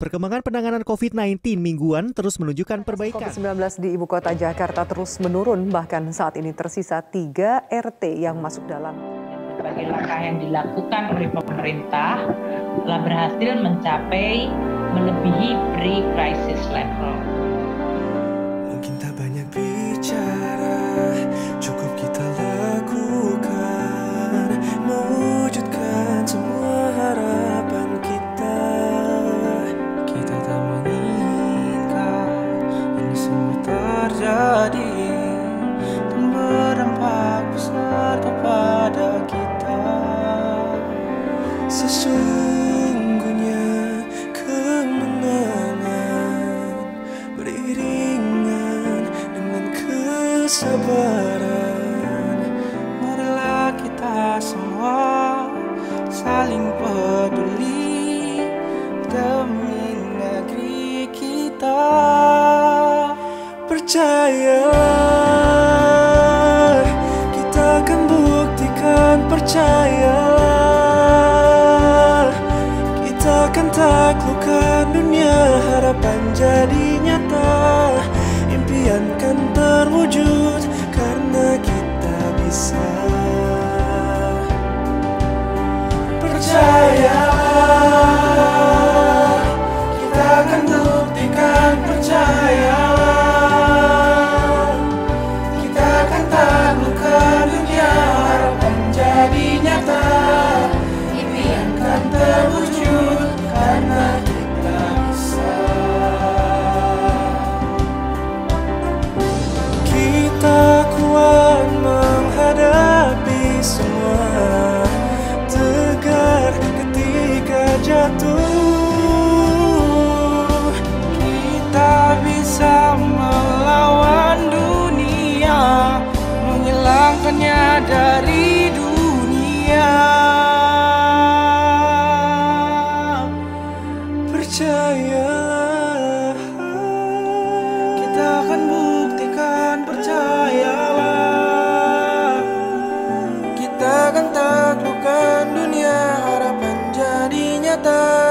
Perkembangan penanganan COVID-19 mingguan terus menunjukkan perbaikan. COVID-19 di Ibu Kota Jakarta terus menurun, bahkan saat ini tersisa 3 RT yang masuk dalam. Berbagai langkah yang dilakukan oleh pemerintah telah berhasil mencapai melebihi pre-crisis level. Mungkin tak banyak bicara, cukup kita lakukan, mewujudkan semua harapan kita. Kita tak menginginkan ini semua terjadi dan berdampak besar kepada kita. Sesungguhnya kemenangan beriringan dengan kesabaran. Marilah kita semua saling peduli demi negeri kita. Percaya, kita akan buktikan. Percaya, kita akan taklukkan dunia. Harapan jadi nyata, impian kan terwujud karena kita bisa. Percaya, kita akan buktikan. Percaya, kita akan taklukkan dunia. Harapan jadi nyata, impian kan terwujud karena kita bisa. Kita kuat menghadapi semua, tegar ketika jatuh. Kita bisa melawan dunia, menghilangkannya dari dunia. Percayalah, kita akan buktikan. Percayalah, kita akan taklukkan dunia. Harapan jadi nyata.